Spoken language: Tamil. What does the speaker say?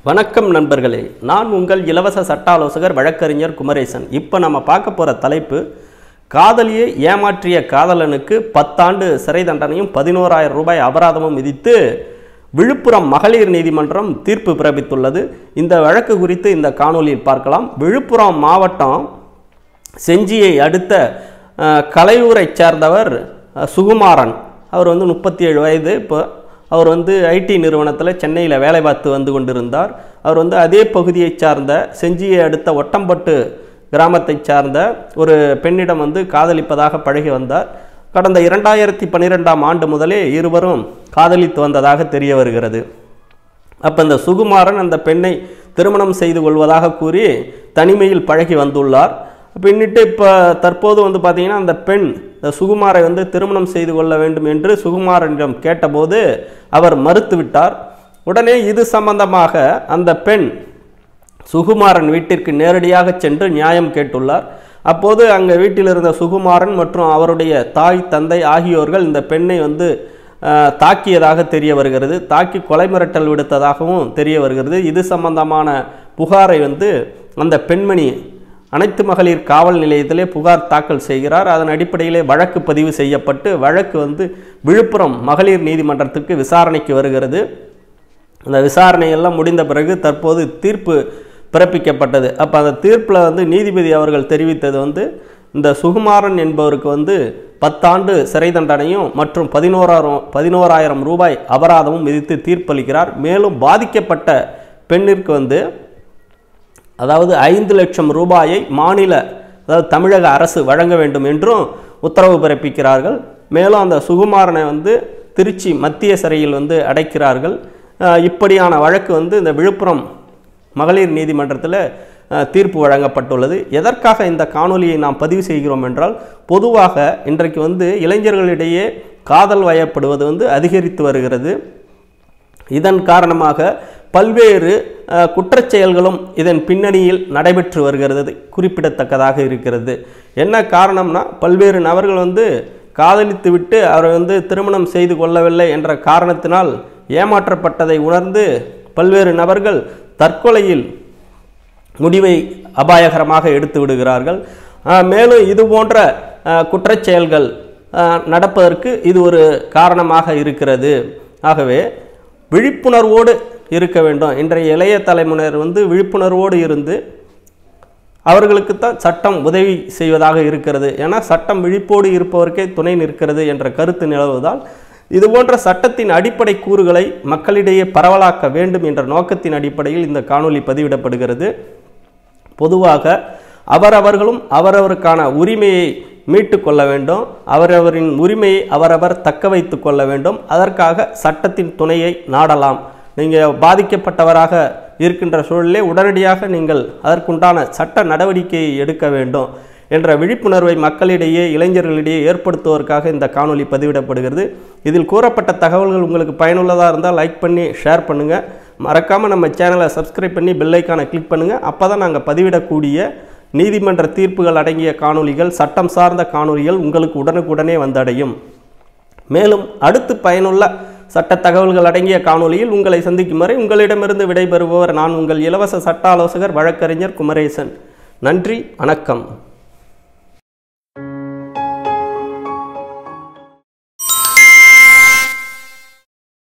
வணக்கம் நண்பர்களே, நான் உங்கள் இலவச சட்ட ஆலோசகர் வழக்கறிஞர் குமரேசன். இப்போ நம்ம பார்க்க போகிற தலைப்பு, காதலியை ஏமாற்றிய காதலனுக்கு 10 ஆண்டு சிறை தண்டனையும் 11,000 ரூபாய் அபராதமும் விதித்து விழுப்புரம் மகளிர் நீதிமன்றம் தீர்ப்பு பிறப்பித்துள்ளது. இந்த வழக்கு குறித்து இந்த காணொலியில் பார்க்கலாம். விழுப்புரம் மாவட்டம் செஞ்சியை அடுத்த கலையூரை சேர்ந்தவர் சுகுமாரன். அவர் 37 வயது. இப்போ அவர் ஐடி நிறுவனத்தில் சென்னையில் வேலை பார்த்து வந்து கொண்டிருந்தார். அவர் அதே பகுதியைச் சார்ந்த செஞ்சியை அடுத்த ஒட்டம்பட்டு கிராமத்தை சார்ந்த ஒரு பெண்ணிடம் காதலிப்பதாக பழகி வந்தார். கடந்த 2012ஆம் ஆண்டு முதலே இருவரும் காதலித்து வந்ததாக தெரிய வருகிறது. அப்போ இந்த சுகுமாரன் அந்த பெண்ணை திருமணம் செய்து கொள்வதாக கூறி தனிமையில் பழகி வந்துள்ளார். பின்னிட்டு இப்போ தற்போது பார்த்தீங்கன்னா அந்த பெண் சுகுமாரை திருமணம் செய்து கொள்ள வேண்டும் என்று சுகுமாரனிடம் கேட்டபோது அவர் மறுத்துவிட்டார். உடனே இது சம்பந்தமாக அந்த பெண் சுகுமாரன் வீட்டிற்கு நேரடியாக சென்று நியாயம் கேட்டுள்ளார். அப்போது அங்கே வீட்டில் இருந்த சுகுமாரன் மற்றும் அவருடைய தாய் தந்தை ஆகியோர்கள் இந்த பெண்ணை தாக்கியதாக தெரிய வருகிறது. தாக்கி கொலை மிரட்டல் விடுத்ததாகவும் தெரிய வருகிறது. இது சம்பந்தமான புகாரை அந்த பெண்மணி அனைத்து மகளிர் காவல் நிலையத்திலே புகார் தாக்கல் செய்கிறார். அதன் அடிப்படையிலே வழக்கு பதிவு செய்யப்பட்டு வழக்கு விழுப்புரம் மகளிர் நீதிமன்றத்திற்கு விசாரணைக்கு வருகிறது. அந்த விசாரணையெல்லாம் முடிந்த பிறகு தற்போது தீர்ப்பு பிறப்பிக்கப்பட்டது. அப்போ அந்த தீர்ப்பில் நீதிபதி அவர்கள் தெரிவித்தது இந்த சுகுமாரன் என்பவருக்கு 10 ஆண்டு சிறை தண்டனையும் மற்றும் 11,000 ரூபாய் அபராதமும் விதித்து தீர்ப்பளிக்கிறார். மேலும் பாதிக்கப்பட்ட பெண்ணிற்கு அதாவது 5 லட்சம் ரூபாயை அதாவது தமிழக அரசு வழங்க வேண்டும் என்றும் உத்தரவு பிறப்பிக்கிறார்கள். மேலும் அந்த சுகுமாரனை திருச்சி மத்திய சிறையில் அடைக்கிறார்கள். இப்படியான வழக்கு இந்த விழுப்புரம் மகளிர் நீதிமன்றத்தில் தீர்ப்பு வழங்கப்பட்டுள்ளது. எதற்காக இந்த காணொலியை நாம் பதிவு செய்கிறோம் என்றால், பொதுவாக இன்றைக்கு இளைஞர்களிடையே காதல் வயப்படுவது அதிகரித்து வருகிறது. இதன் காரணமாக பல்வேறு குற்றச்செயல்களும் இதன் பின்னணியில் நடைபெற்று வருகிறது குறிப்பிடத்தக்கதாக இருக்கிறது. என்ன காரணம்னா, பல்வேறு நபர்கள் காதலித்து விட்டு அவரை திருமணம் செய்து கொள்ளவில்லை என்ற காரணத்தினால் ஏமாற்றப்பட்டதை உணர்ந்து பல்வேறு நபர்கள் தற்கொலையில் முடிவை அபாயகரமாக எடுத்து விடுகிறார்கள். மேலும் இது போன்ற குற்றச்செயல்கள் நடப்பதற்கு இது ஒரு காரணமாக இருக்கிறது. ஆகவே விழிப்புணர்வோடு இருக்க வேண்டும். இன்றைய இளைய தலைமுறையினர் விழிப்புணர்வோடு இருந்து அவர்களுக்கு தான் சட்டம் உதவி செய்வதாக இருக்கிறது. ஏன்னா சட்டம் விழிப்போடு இருப்பவருக்கே துணை நிற்கிறது என்ற கருத்து நிலவுவதால் இதுபோன்ற சட்டத்தின் அடிப்படை கூறுகளை மக்களிடையே பரவலாக்க வேண்டும் என்ற நோக்கத்தின் அடிப்படையில் இந்த காணொலி பதிவிடப்படுகிறது. பொதுவாக அவரவர்களும் அவரவருக்கான உரிமையை மீட்டு கொள்ள வேண்டும். அவரவரின் உரிமையை அவரவர் தக்க வைத்து கொள்ள வேண்டும். அதற்காக சட்டத்தின் துணையை நாடலாம். நீங்கள் பாதிக்கப்பட்டவராக இருக்கின்ற சூழலே உடனடியாக நீங்கள் அதற்குண்டான சட்ட நடவடிக்கையை எடுக்க வேண்டும் என்ற விழிப்புணர்வை மக்களிடையே இளைஞர்களிடையே ஏற்படுத்துவதற்காக இந்த காணொலி பதிவிடப்படுகிறது. இதில் கூறப்பட்ட தகவல்கள் உங்களுக்கு பயனுள்ளதாக இருந்தால் லைக் பண்ணி ஷேர் பண்ணுங்கள். மறக்காமல் நம்ம சேனலை சப்ஸ்கிரைப் பண்ணி பெல் ஐக்கானை கிளிக் பண்ணுங்கள். அப்போ தான் நாங்கள் பதிவிடக்கூடிய நீதிமன்ற தீர்ப்புகள் அடங்கிய காணொலிகள், சட்டம் சார்ந்த காணொலிகள் உங்களுக்கு உடனுக்குடனே வந்தடையும். மேலும் அடுத்து பயனுள்ள சட்ட தகவல்கள் அடங்கிய காணொலியில் உங்களை சந்திக்கும் வரை உங்களிடமிருந்து விடைபெறுபவர் நான் உங்கள் இலவச சட்ட ஆலோசகர் வழக்கறிஞர் குமரேசன். நன்றி, வணக்கம்.